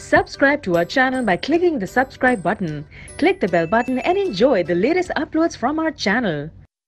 Subscribe to our channel by clicking the subscribe button. Click the bell button and enjoy the latest uploads from our channel.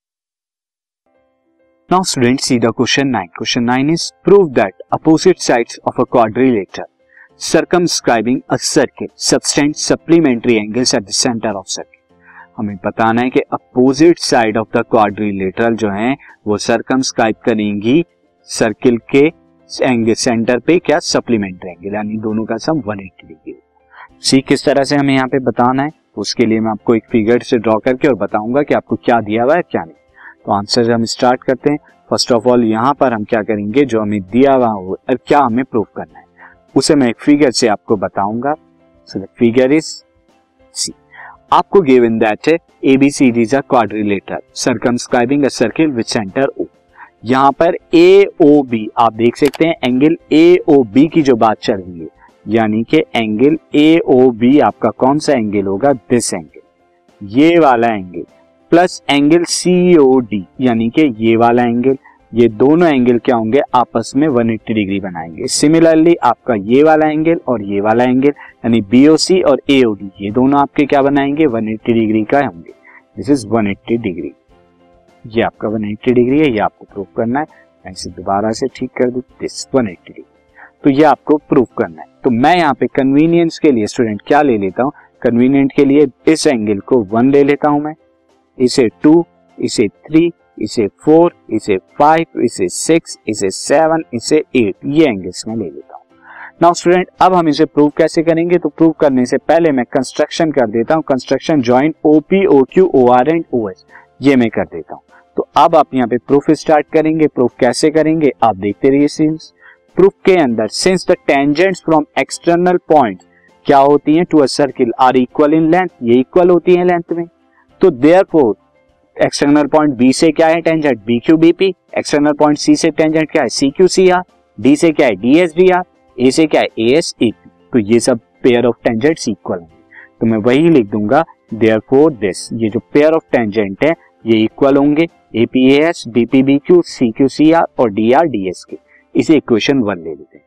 Now students, see the question 9. Question 9 is prove that opposite sides of a quadrilateral circumscribing a circle subtend supplementary angles at the center of circle. हमें बताना है कि opposite side of the quadrilateral जो है वो circumscribe करेंगी circle के angle centre पे क्या सप्लीमेंट्री एंगल, यानी दोनों का सम 180 डिग्री। सी किस तरह से हमें यहाँ पे बताना है, उसके लिए मैं आपको एक फिगर से ड्रॉ करके और बताऊंगा कि आपको क्या दिया हुआ है क्या नहीं। तो आंसर हम स्टार्ट करते हैं। फर्स्ट ऑफ ऑल यहाँ पर हम क्या करेंगे, जो हमें दिया हुआ हो और क्या हमें प्रूव करना है उसे मैं एक फिगर से आपको बताऊंगा। So the figure is C. आपको गिवन दैट है ABCD is a quadrilateral circumscribing a circle with centre O। यहाँ पर AOB आप देख सकते हैं, एंगल AOB की जो बात चल रही है, यानी कि एंगल AOB आपका कौन सा एंगल होगा, दिस एंगल, ये वाला एंगल, प्लस एंगल COD यानी कि ये वाला एंगल, ये दोनों एंगल क्या होंगे, आपस में 180 डिग्री बनाएंगे। सिमिलरली आपका ये वाला एंगल और ये वाला एंगल यानी BOC और AOD ये दोनों आपके क्या बनाएंगे, 180 डिग्री का होंगे। दिस इज 180 डिग्री, ये आपका 180 डिग्री है, ये आपको प्रूव करना है। मैं इसे दोबारा से ठीक कर दूं, दिस 180 डिग्री, तो ये आपको प्रूव करना है। तो मैं यहाँ पे कन्वीनियंस के लिए स्टूडेंट क्या ले लेता हूँ, कन्वीनियंट के लिए इस एंगल को 1 ले लेता हूं मैं, इसे 2, इसे 3, इसे 4, इसे 5, इसे 6, इसे 7, इसे 8, ये एंगल्स में ले लेता हूँ। नाउ स्टूडेंट अब हम इसे प्रूव कैसे करेंगे, तो प्रूव करने से पहले मैं कंस्ट्रक्शन कर देता हूँ। Construction joint OP, OQ, OR and OS ये मैं कर देता हूँ। तो अब आप यहाँ पे प्रूफ स्टार्ट करेंगे। प्रूफ कैसे करेंगे आप देखते रहिए। सिंस प्रूफ के अंदर since the tangents from external point क्या होती हैं to a circle are equal in length, ये इक्वल होती है लेंथ में। तो देयरफॉर एक्सटर्नल पॉइंट B से क्या है tangent BQBP, external point C से टेंजेंट क्या है CQCR, D से क्या है DSDR, A से क्या है ASAP। तो ये सब पेयर ऑफ टेंजेंट्स इक्वल होंगे, तो मैं वही लिख दूंगा देयरफॉर दिस, ये जो पेयर ऑफ टेंजेंट है ये इक्वल होंगे APAS, BPBQ, CQCR और DR DS के। इसे इक्वेशन 1 ले लेते हैं।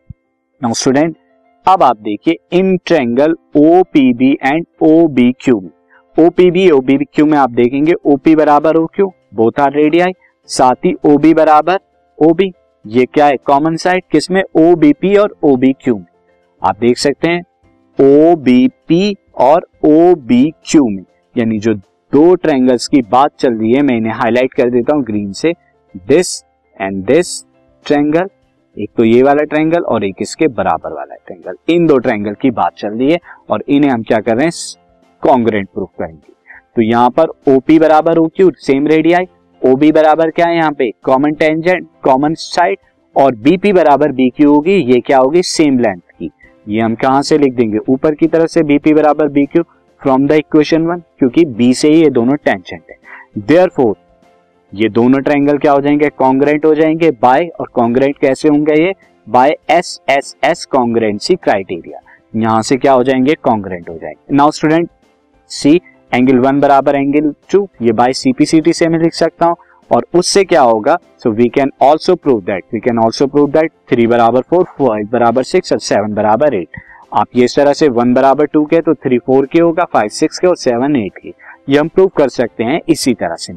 नाउ स्टूडेंट अब आप देखिए in triangle OPB and OBQ में, OPB OBQ में आप देखेंगे OP बराबर OQ, बोथ आर रेडियाई, साथ ही OB बराबर OB, ये क्या है कॉमन साइड किसमें, OBP और OBQ में। आप देख सकते हैं OBP और OBQ में, यानी जो दो ट्रायंगल्स की बात चल रही है मैं इन्हें हाईलाइट कर देता हूं ग्रीन से, दिस एंड दिस ट्रायंगल, एक तो ये वाला ट्रायंगल और एक इसके बराबर वाला ट्रायंगल, इन दो ट्रायंगल की बात चल रही है और इन्हें हम क्या कर रहे हैं कॉन्ग्रुएंट प्रूफ करेंगे। तो यहाँ पर OP बराबर OQ सेम रेडियाई, OB बराबर क्या है यहाँ पे कॉमन टेंजेंट कॉमन साइड, और BP बराबर BQ होगी, ये क्या होगी सेम लेंथ की। ये हम कहां से लिख देंगे, ऊपर की तरफ से BP बराबर BQ फ्रॉम द इक्वेशन 1, क्योंकि B से ही ये दोनों टेंजेंट है। देयरफॉर ये दोनों ट्रायंगल क्या हो जाएंगे, कॉन्ग्रुएंट हो जाएंगे बाय, और कॉन्ग्रुएंट कैसे होंगे ये, बाय SSS कॉन्ग्रुएंसी क्राइटेरिया, यहां से क्या हो जाएंगे कॉन्ग्रुएंट हो जाएंगे। नाउ स्टूडेंट सी एंगल 1 बराबर एंगल 2, ये बाय CPCT से मैं लिख सकता हूं, और उससे क्या होगा, so we can also prove that 3 बराबर 4, 5 बराबर 6 और 7 बराबर 8। आप ये इस तरह से 1 बराबर 2 के तो 3 4 के होगा, 5 6 के और 7 8 के, ये हम प्रूव कर सकते हैं इसी तरह से।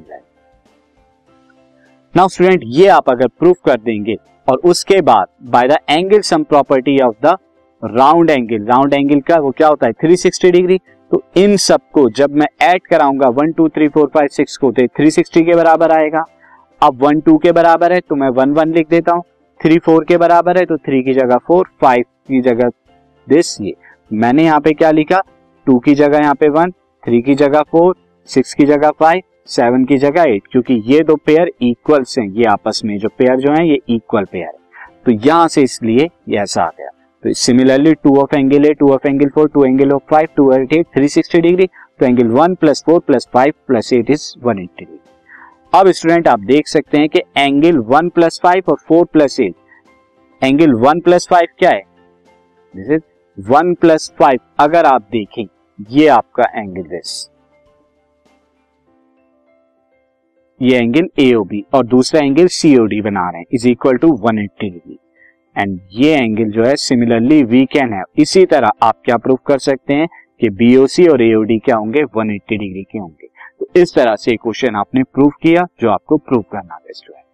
नाउ स्टूडेंट ये आप अगर प्रूफ कर देंगे और उसके बाद by the angle sum property of the round angle का वो क्या होता है 360 डिग्री, तो इन सबको जब मैं ऐड कराऊंगा 1 2 3 4 5 6 को, तो 360 के बराबर आएगा। अब 1 2 के बराबर है तो मैं 1 1 लिख देता हूं, 3 4 के बराबर है तो 3 की जगह 4, 5 की जगह दिस, ये मैंने यहाँ पे क्या लिखा 2 की जगह यहाँ पे 1, 3 की जगह 4, 6 की जगह 5, 7 की जगह 8, क्योंकि ये दो पेयर इक्वल्स हैं, ये आपस में जो पेयर जो है ये इक्वल पेयर है, तो यहां से इसलिए ये ऐसा आ गया। तो similarly 2 of angle A, 2 of angle 4, 2 angle of 5, 2 8 360 degree, तो एंगल 1 + 4 + 5 + 8 इज 180 डिग्री। अब स्टूडेंट आप देख सकते हैं कि एंगल 1 + 5 और 4 + 8, एंगल 1 + 5 क्या है, दिस इज 1 + 5, अगर आप देखें ये आपका एंगल है, ये एंगल AOB और दूसरा एंगल COD बना रहे हैं, is equal to 180 degree. And ये एंगल जो है सिमिलरली वी कैन हैव। इसी तरह आप क्या प्रूव कर सकते हैं कि बीओसी और एओडी क्या होंगे, 180 डिग्री के होंगे। तो इस तरह से क्वेश्चन आपने प्रूव किया जो आपको प्रूव करना है स्टूडेंट।